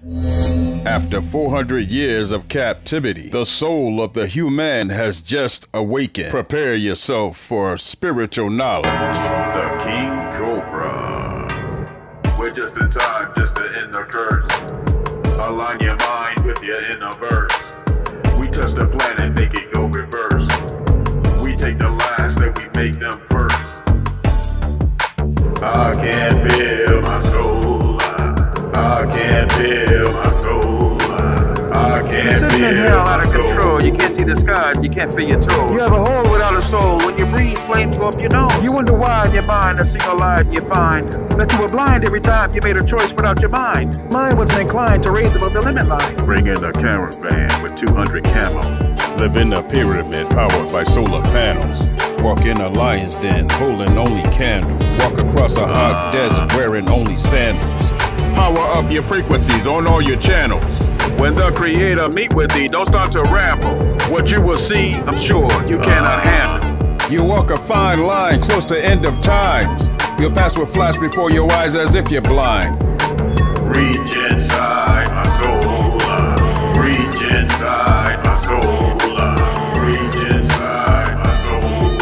After 400 years of captivity, the soul of the human has just awakened. Prepare yourself for spiritual knowledge. The King Cobra. We're just in time just to end the curse. Align your mind with your inner verse. We touch the planet, make it go reverse. We take the last, then we make them first. I can feel my soul. I can feel my soul. I can Sitting in feel hell my out of soul. control. You can't see the sky, you can't feel your toes. You have a hole without a soul. When you breathe, flames go up your nose. You wonder why in your mind a single lie you find that you were blind every time you made a choice without your mind. Mine wasn't inclined to raise above the limit line. Bring in a caravan with 200 camo. Live in a pyramid powered by solar panels. Walk in a lion's den holding only candles. Walk across a hot desert wearing only sandals. Power up your frequencies on all your channels. When the creator meet with thee, don't start to ramble. What you will see, I'm sure you cannot handle. You walk a fine line close to end of times. Your past will flash before your eyes as if you're blind. Reach inside my soul. Reach inside my soul. Reach inside my soul.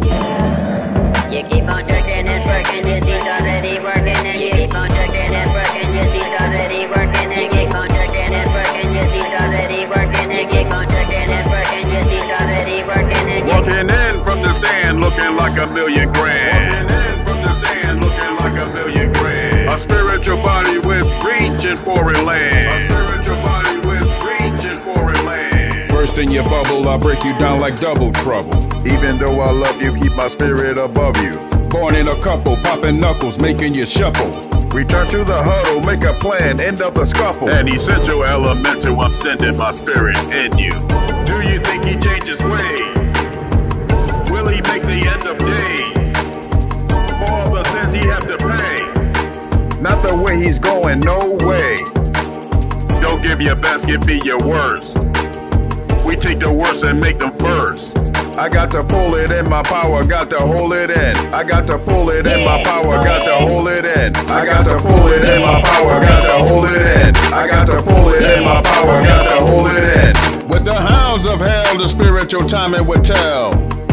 You keep on jerking and working, you see it's already working, and you keep on jerking and working, you see it's already working, and you keep on jerking and working, you see it's already working, and you keep on jerking and working, you see it's already working, and you Walking in from the sand looking like $1 million grand. Walking in from the sand looking like $1 million grand. A spiritual body with reach in foreign land. A spiritual body with reach in foreign land. Burst in your bubble, I'll break you down like double trouble. Even though I love you, keep my spirit above you. Born in a couple, popping knuckles, making you shuffle. Return to the huddle, make a plan, end up the scuffle. An essential elemental, I'm sending my spirit in you. Do you think he changes ways? Will he make the end of days? For all the sins he have to pay? Not the way he's going, no way. Don't give your best, give me your worst. We take the worst and make them first. I got to pull it in, my power, got to hold it in. I got to pull it in, my power, got to hold it in. I got to pull it in, my power, got to hold it in. I got to pull it in, my power, got to hold it in. With the hounds of hell, the spiritual timing would tell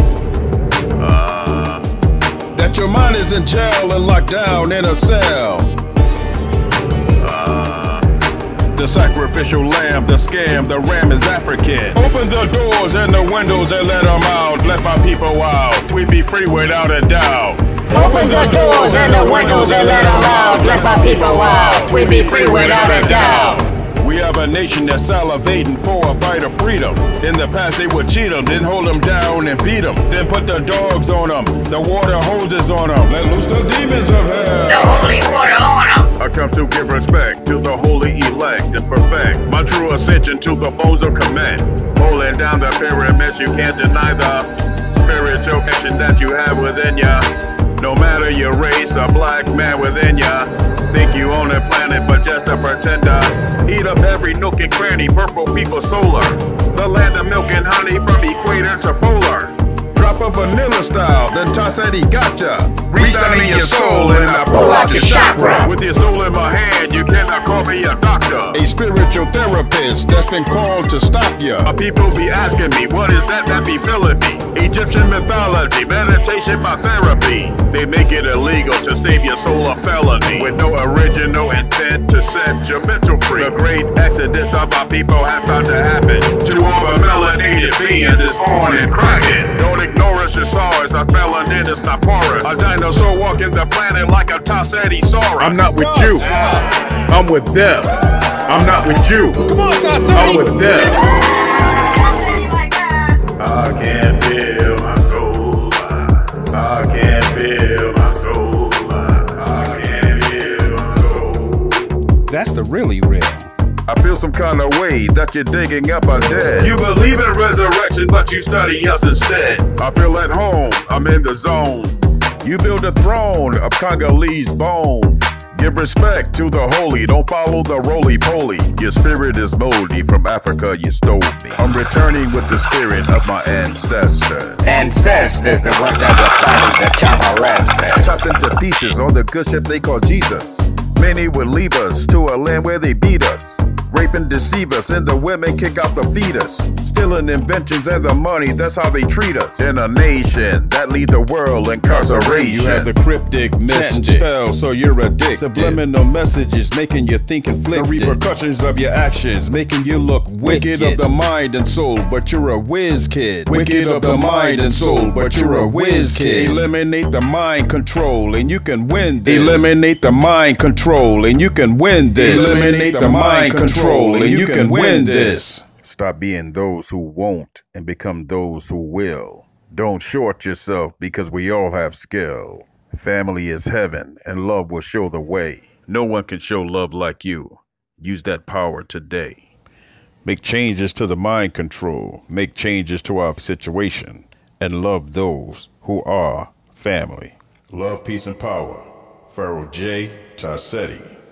that your mind is in jail and locked down in a cell. The sacrificial lamb, the scam, the ram is African. Open the doors and the windows and let them out. Let my people out. We be free without a doubt. open the doors and the windows and let them out. Let my people out. We be free without a doubt. We have a nation that's salivating for a bite of freedom. In the past they would cheat them, then hold them down and beat them. Then put the dogs on them, the water hoses on them. Let loose the demons of hell. The holy water on them. I come to give respect to the holy elect and perfect my true ascension to the bones of command. Pulling down the pyramids, you can't deny the spiritual connection that you have within ya. No matter your race, a black man within ya. Think you own a planet, but just a pretender. Eat up every nook and cranny, purple people solar. The land of milk and honey from equator to polar. Drop a vanilla style, then toss that he gotcha. Reach down in your soul and I pull out your chakra. With your soul in my hand, you cannot call me a doctor. A spiritual therapist that's been called to stop ya. My people be asking me, what is that be filling me? Egyptian mythology, meditation, my therapy. They make it illegal to save your soul a felony, with no original intent to set your mental free. The great exodus of our people has started to happen. To all the melanated beings is on and cracking. Don't ignore us, you saw us. Our melanin is not porous. A dinosaur walking the planet like a Tossetiosaurus. I'm not with you. I'm with them. I'm not with you. Come on, I'm with them. I can feel my soul. I can feel my soul. I can feel my soul. That's the really real. I feel some kind of way that you're digging up our dead. You believe in resurrection, but you study us instead. I feel at home, I'm in the zone. You build a throne of Congolese bone. Give respect to the holy, don't follow the roly-poly. Your spirit is moldy, from Africa you stole me. I'm returning with the spirit of my ancestors. Ancestors, the ones that were founded the Chama Rasta. Chopped into pieces on the good ship they call Jesus. Many would leave us to a land where they beat us, rape and deceive us, and the women kick out the fetus. Stealing inventions and the money, that's how they treat us. In a nation that lead the world incarceration. You have the cryptic mystic spell, so you're addicted. Subliminal messages making you think conflicted. The repercussions of your actions making you look wicked of the mind and soul, but you're a whiz kid. Wicked of the mind and soul, but you're a whiz kid. Eliminate the mind control and you can win this. Eliminate the mind control and you can win this. Eliminate the mind control and you can win this. Stop being those who won't and become those who will. Don't short yourself because we all have skill. Family is heaven and love will show the way. No one can show love like you. Use that power today. Make changes to the mind control. Make changes to our situation. And love those who are family. Love, peace, and power. Pharaoh J. Tassetti.